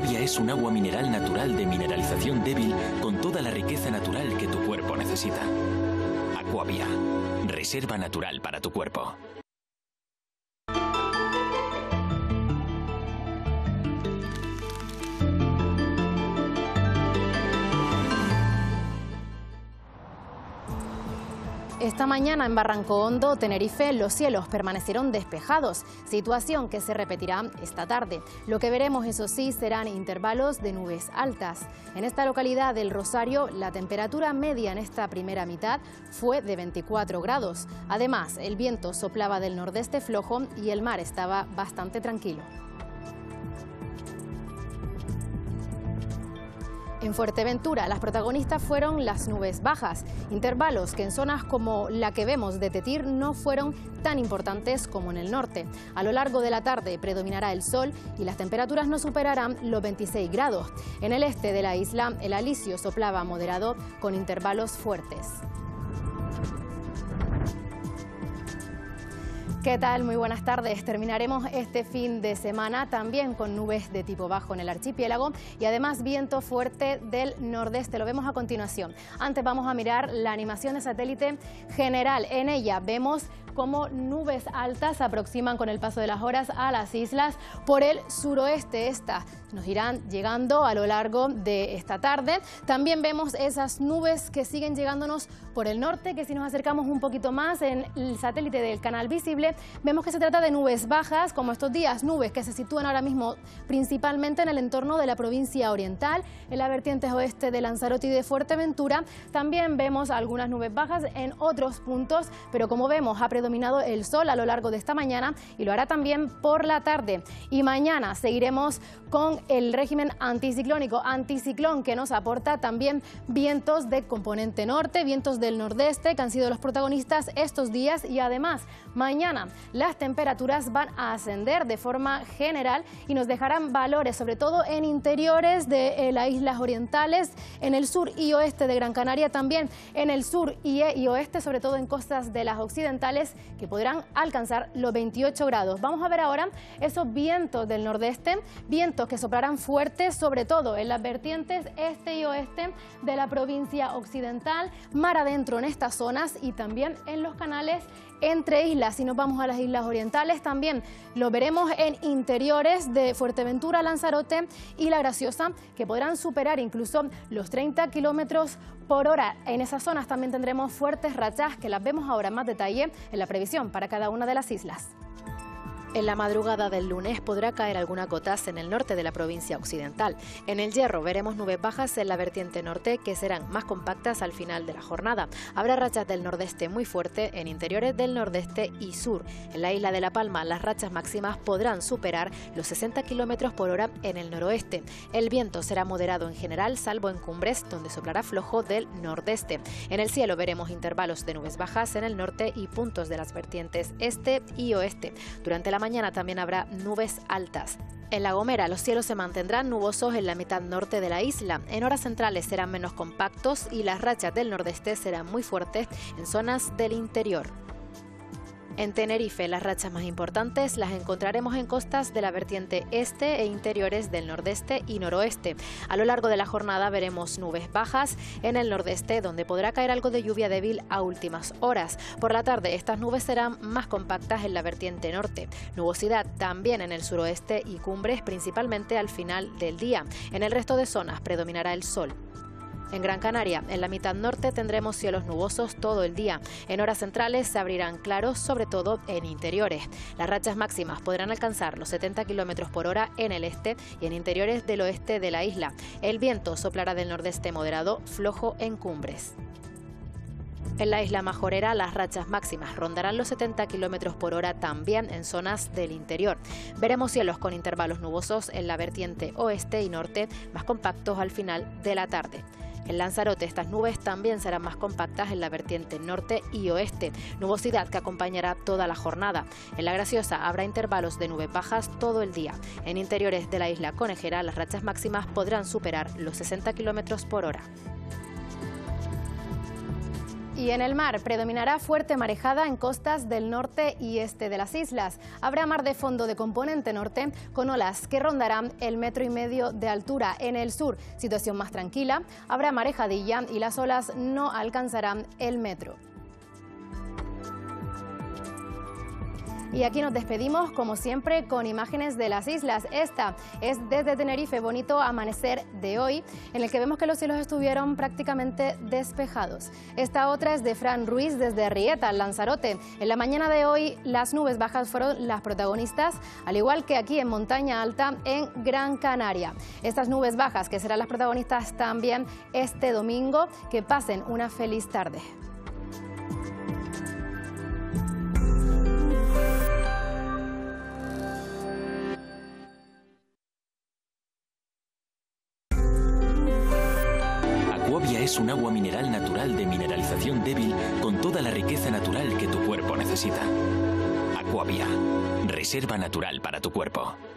Aquavia es un agua mineral natural de mineralización débil con toda la riqueza natural que tu cuerpo necesita. Aquavia, reserva natural para tu cuerpo. Esta mañana en Barranco Hondo, Tenerife, los cielos permanecieron despejados, situación que se repetirá esta tarde. Lo que veremos, eso sí, serán intervalos de nubes altas. En esta localidad del Rosario, la temperatura media en esta primera mitad fue de 24 grados. Además, el viento soplaba del nordeste flojo y el mar estaba bastante tranquilo. En Fuerteventura, las protagonistas fueron las nubes bajas, intervalos que en zonas como la que vemos de Tetir no fueron tan importantes como en el norte. A lo largo de la tarde predominará el sol y las temperaturas no superarán los 26 grados. En el este de la isla, el alisio soplaba moderado con intervalos fuertes. ¿Qué tal? Muy buenas tardes. Terminaremos este fin de semana también con nubes de tipo bajo en el archipiélago y además viento fuerte del nordeste. Lo vemos a continuación. Antes vamos a mirar la animación de satélite general. En ella vemos cómo nubes altas se aproximan con el paso de las horas a las islas por el suroeste. Estas nos irán llegando a lo largo de esta tarde. También vemos esas nubes que siguen llegándonos por el norte, que si nos acercamos un poquito más en el satélite del canal visible, vemos que se trata de nubes bajas, como estos días, nubes que se sitúan ahora mismo principalmente en el entorno de la provincia oriental, en la vertiente oeste de Lanzarote y de Fuerteventura. También vemos algunas nubes bajas en otros puntos, pero como vemos ha predominado el sol a lo largo de esta mañana y lo hará también por la tarde. Y mañana seguiremos con el régimen anticiclón que nos aporta también vientos de componente norte, vientos del nordeste que han sido los protagonistas estos días y además mañana las temperaturas van a ascender de forma general y nos dejarán valores sobre todo en interiores de las islas orientales, en el sur y oeste de Gran Canaria, también en el sur y oeste, sobre todo en costas de las occidentales que podrán alcanzar los 28 grados. Vamos a ver ahora esos vientos del nordeste, vientos que soplarán fuertes sobre todo en las vertientes este y oeste de la provincia occidental, mar adentro en estas zonas y también en los canales entre islas. Si nos vamos a las islas orientales también lo veremos en interiores de Fuerteventura, Lanzarote y La Graciosa, que podrán superar incluso los 30 kilómetros por hora. En esas zonas también tendremos fuertes rachas que las vemos ahora en más detalle en la previsión para cada una de las islas. En la madrugada del lunes podrá caer alguna gotas en el norte de la provincia occidental. En el Hierro veremos nubes bajas en la vertiente norte que serán más compactas al final de la jornada. Habrá rachas del nordeste muy fuerte en interiores del nordeste y sur. En la isla de La Palma las rachas máximas podrán superar los 60 km por hora en el noroeste. El viento será moderado en general, salvo en cumbres donde soplará flojo del nordeste. En el cielo veremos intervalos de nubes bajas en el norte y puntos de las vertientes este y oeste. Durante la mañana también habrá nubes altas. En La Gomera los cielos se mantendrán nubosos en la mitad norte de la isla. En horas centrales serán menos compactos y las rachas del nordeste serán muy fuertes en zonas del interior. En Tenerife las rachas más importantes las encontraremos en costas de la vertiente este e interiores del nordeste y noroeste. A lo largo de la jornada veremos nubes bajas en el nordeste donde podrá caer algo de lluvia débil a últimas horas. Por la tarde estas nubes serán más compactas en la vertiente norte. Nubosidad también en el suroeste y cumbres principalmente al final del día. En el resto de zonas predominará el sol. En Gran Canaria, en la mitad norte tendremos cielos nubosos todo el día. En horas centrales se abrirán claros, sobre todo en interiores. Las rachas máximas podrán alcanzar los 70 km por hora en el este y en interiores del oeste de la isla. El viento soplará del nordeste moderado, flojo en cumbres. En la isla Majorera las rachas máximas rondarán los 70 km por hora también en zonas del interior. Veremos cielos con intervalos nubosos en la vertiente oeste y norte, más compactos al final de la tarde. En Lanzarote estas nubes también serán más compactas en la vertiente norte y oeste, nubosidad que acompañará toda la jornada. En La Graciosa habrá intervalos de nubes bajas todo el día. En interiores de la isla Conejera las rachas máximas podrán superar los 60 km por hora. Y en el mar predominará fuerte marejada en costas del norte y este de las islas. Habrá mar de fondo de componente norte con olas que rondarán el 1,5 metros de altura. En el sur, situación más tranquila, habrá marejadilla y las olas no alcanzarán el metro. Y aquí nos despedimos, como siempre, con imágenes de las islas. Esta es desde Tenerife, bonito amanecer de hoy, en el que vemos que los cielos estuvieron prácticamente despejados. Esta otra es de Fran Ruiz desde Rieta, Lanzarote. En la mañana de hoy las nubes bajas fueron las protagonistas, al igual que aquí en Montaña Alta, en Gran Canaria. Estas nubes bajas que serán las protagonistas también este domingo. Que pasen una feliz tarde. Aquavia es un agua mineral natural de mineralización débil con toda la riqueza natural que tu cuerpo necesita. Aquavia, reserva natural para tu cuerpo.